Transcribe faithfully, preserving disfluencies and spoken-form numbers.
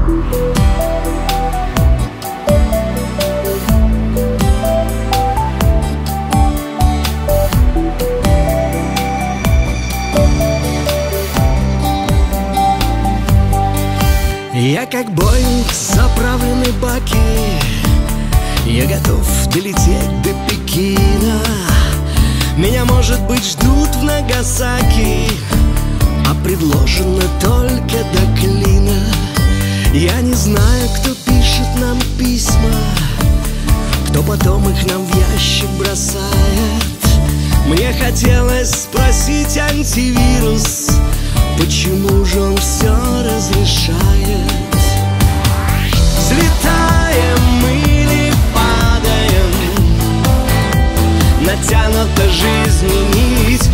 Я как Боинг, заправленный баки, я готов долететь до Пекина. Меня, может быть, ждут в Нагасаки, а предложено только до клина. Я не знаю, кто пишет нам письма, кто потом их нам в ящик бросает. Мне хотелось спросить антивирус, почему же он все разрешает? Взлетаем или падаем, натянута жизнь и нить,